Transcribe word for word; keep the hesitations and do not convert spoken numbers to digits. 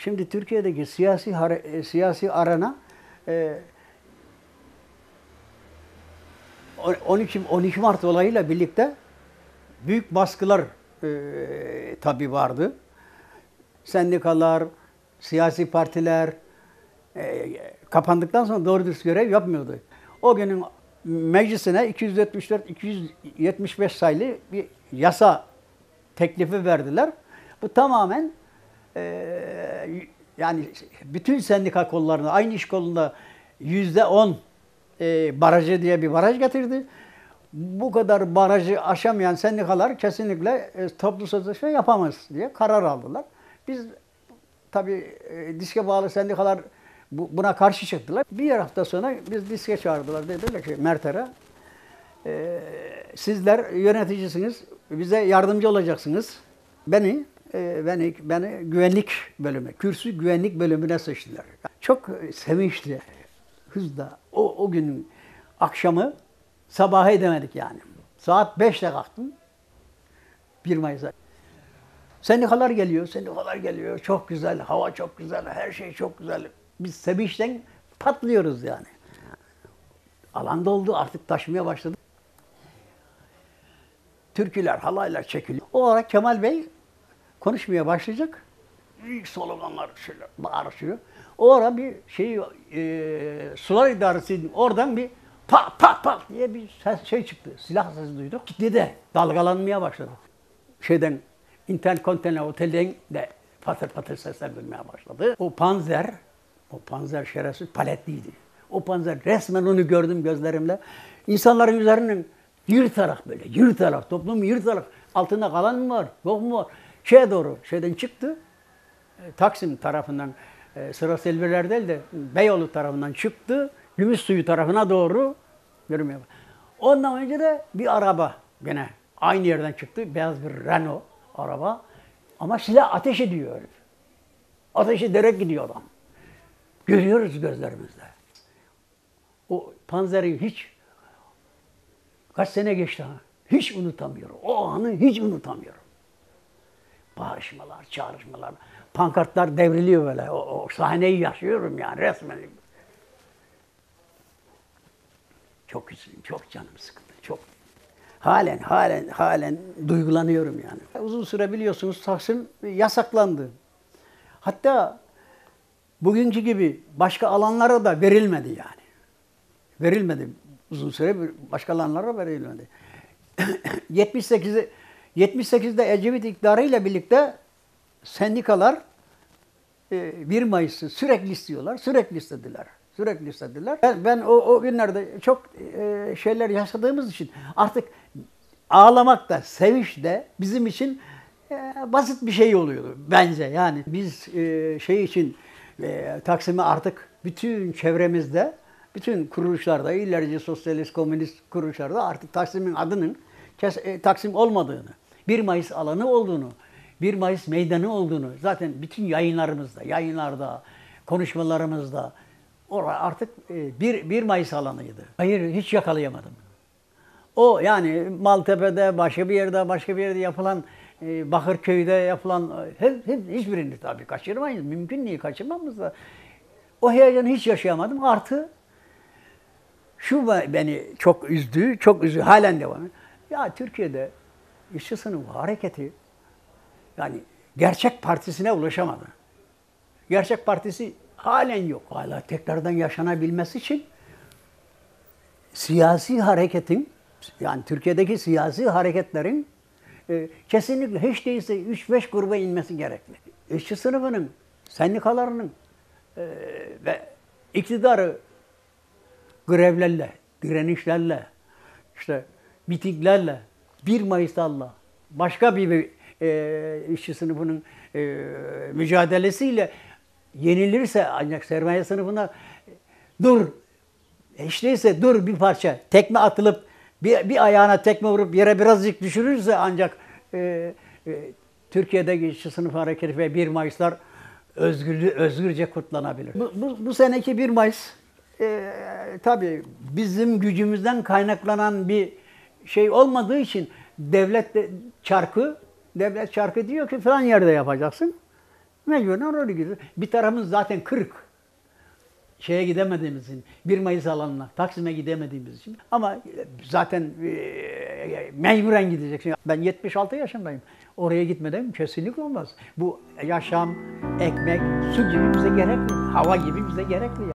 Şimdi Türkiye'deki siyasi hare- siyasi arena e, on iki on iki Mart olayıyla birlikte büyük baskılar e, tabii vardı. Sendikalar, siyasi partiler e, kapandıktan sonra doğru dürüst görev yapmıyordu. O günün meclisine iki yüz yetmiş dört iki yüz yetmiş beş sayılı bir yasa teklifi verdiler. Bu tamamen e, yani bütün sendika kollarına, aynı iş kolunda yüzde on e, barajı diye bir baraj getirdi. Bu kadar barajı aşamayan sendikalar kesinlikle e, toplu sözleşme yapamaz diye karar aldılar. Biz tabii e, diske bağlı sendikalar bu, buna karşı çıktılar. Bir hafta sonra biz diske çağırdılar. Dediler ki Merter'e e, sizler yöneticisiniz, bize yardımcı olacaksınız. Beni e, beni beni güvenlik bölümü, kürsü güvenlik bölümüne seçtiler. Çok sevinçli, hızla o o günün akşamı sabaha edemedik yani. Saat beşte kalktım. bir Mayıs'a. Sendikalar geliyor, sendikalar geliyor. Çok güzel, hava çok güzel, her şey çok güzel. Biz sevinçten patlıyoruz yani. Alan doldu, artık taşımaya başladı. Türküler, halaylar çekiliyor. O ara Kemal Bey konuşmaya başlayacak. İlk sloganlar şöyle bağırışıyor. O ara bir şey, e, sular idaresinin oradan bir pat pat pat diye bir ses, şey çıktı. Silah sesi duyduk. Gitti de dalgalanmaya başladı. Şeyden, Intercontinental Otel'den de patır patır sesler duymaya başladı. O panzer, o panzer şerefsiz paletliydi. O panzer resmen onu gördüm gözlerimle. İnsanların üzerinden yırtarak böyle, yırtarak, toplumu yırtarak altında kalan mı var, yok mu var? Şeye doğru, şeyden çıktı. Taksim tarafından, e, Sıra Selviler değil de Beyoğlu tarafından çıktı. Gümüşsuyu tarafına doğru yürümeye başladı. Ondan önce de bir araba gene aynı yerden çıktı. Beyaz bir Renault araba. Ama silah ateş ediyor herif. Ateş ederek gidiyor adam. Görüyoruz gözlerimizle. O panzeri hiç kaç sene geçti ha. Hiç unutamıyorum. O anı hiç unutamıyorum. Bağırışmalar, çağrışmalar, pankartlar devriliyor böyle. O, o sahneyi yaşıyorum yani resmen. Çok üzüldüm, çok canım sıkıldı, çok. Halen, halen, halen duygulanıyorum yani. Uzun süre biliyorsunuz Taksim yasaklandı. Hatta bugünkü gibi başka alanlara da verilmedi yani. Verilmedi. Uzun süre başka alanlara verilmedi. yetmiş sekizde yetmiş sekizde Ecevit iktidarıyla birlikte sendikalar bir Mayıs'ı sürekli istiyorlar, sürekli istediler. Sürekli istediler. Ben, ben o, o günlerde çok e, şeyler yaşadığımız için artık ağlamak da, sevinç de bizim için e, basit bir şey oluyordu bence. Yani biz e, şey için e, Taksim'i artık bütün çevremizde, bütün kuruluşlarda, ilerici sosyalist, komünist kuruluşlarda artık Taksim'in adının kes, e, Taksim olmadığını, bir Mayıs alanı olduğunu, bir Mayıs meydanı olduğunu zaten bütün yayınlarımızda, yayınlarda, konuşmalarımızda orada artık bir, bir Mayıs alanıydı. Hayır, hiç yakalayamadım. O yani Maltepe'de, başka bir yerde, başka bir yerde yapılan, Bakırköy'de yapılan, hep, hep hiçbirini tabii kaçırmayız. Mümkün değil, kaçırmamız da. O heyecanı hiç yaşayamadım. Artı şu beni çok üzdü, çok üzdü, halen devam ediyor. Ya Türkiye'de işçi sınıfı hareketi yani gerçek partisine ulaşamadı. Gerçek partisi halen yok. Hala tekrardan yaşanabilmesi için siyasi hareketin, yani Türkiye'deki siyasi hareketlerin e, kesinlikle hiç değilse üç beş gruba inmesi gerekli. İşçi sınıfının, sendikalarının e, ve iktidarı grevlerle, direnişlerle, işte mitinglerle, bir Mayıs'larla, başka bir e, işçi sınıfının e, mücadelesiyle yenilirse ancak sermaye sınıfına dur, hiç değilse dur bir parça tekme atılıp bir, bir ayağına tekme vurup yere birazcık düşürürse ancak e, e, Türkiye'deki işçi sınıfı hareketi ve bir Mayıs'lar özgürlüğü, özgürce kutlanabilir. Bu, bu, bu seneki bir Mayıs e, tabii bizim gücümüzden kaynaklanan bir şey olmadığı için devlet de, çarkı, devlet çarkı diyor ki falan yerde yapacaksın. Mecburen oraya gidiyoruz. Bir tarafımız zaten kırık. Şeye gidemediğimiz için, bir Mayıs alanına, Taksim'e gidemediğimiz için. Ama zaten e, mecburen gideceksin. Ben yetmiş altı yaşındayım. Oraya gitmeden kesinlikle olmaz. Bu yaşam, ekmek, su gibi bize gerekli. Hava gibi bize gerekli.